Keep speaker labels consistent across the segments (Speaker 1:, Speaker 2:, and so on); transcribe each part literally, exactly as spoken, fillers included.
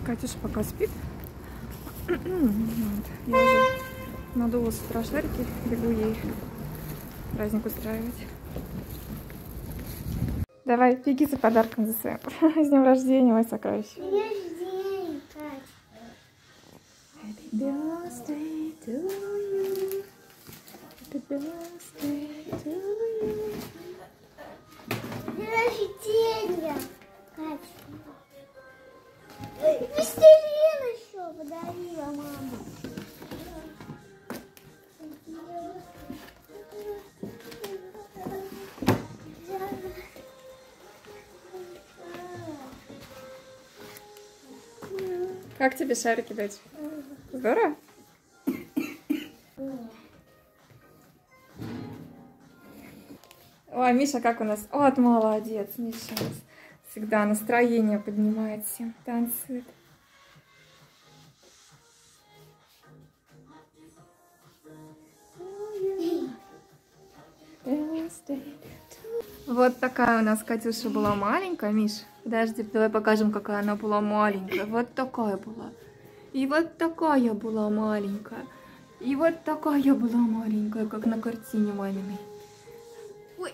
Speaker 1: Катюша пока спит. Вот. Я уже надула с утра шарики, бегу ей праздник устраивать. Давай, беги за подарком за своим. С днем рождения, мой сокровище. Happy birthday to you. Happy birthday to you.
Speaker 2: День рождения, Катя. Пластилин еще подарила мама.
Speaker 1: Как тебе шарики, дочь? Здорово? Ой, Миша, как у нас? Вот молодец, Миша. Всегда настроение поднимает всем, танцует. Вот такая у нас Катюша была маленькая, Миш. Подожди, давай покажем, какая она была маленькая. Вот такая была. И вот такая была маленькая. И вот такая была маленькая, как на картине маминой. Ой.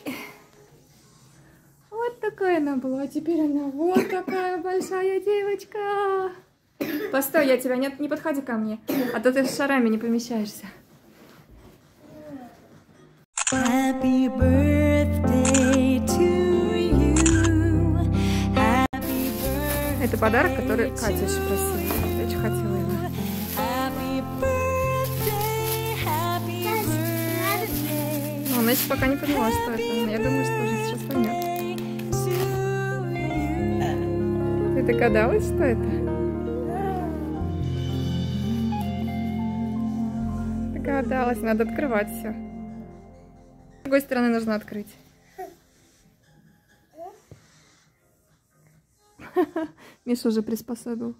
Speaker 1: Вот такая она была. А теперь она вот такая большая девочка. Постой, я тебя... Нет, не подходи ко мне. А то ты с шарами не помещаешься. Happy birthday to you. Happy birthday. Это подарок, который Катя очень просила. Я очень хотела его. Happy birthday, happy birthday. Но она еще пока не поняла, что это. Я думаю, что уже сейчас поймет. Ты догадалась, что это? Догадалась. Надо открывать все. С другой стороны нужно открыть. Миша уже приспособил.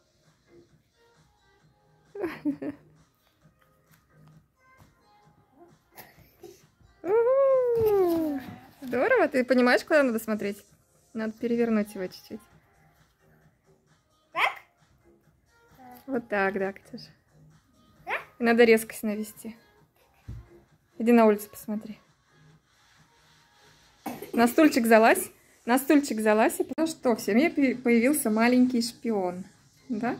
Speaker 1: Здорово. Ты понимаешь, куда надо смотреть? Надо перевернуть его чуть-чуть.
Speaker 2: Так?
Speaker 1: Вот так, да, Катюша. И надо резкость навести. Иди на улицу посмотри. На стульчик залазь. На стульчик залазь. Ну что, в семье появился маленький шпион. Да?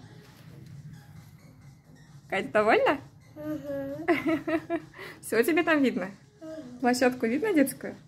Speaker 1: Катя, довольна?
Speaker 2: Угу.
Speaker 1: Все тебе там видно? Площадку видно детскую?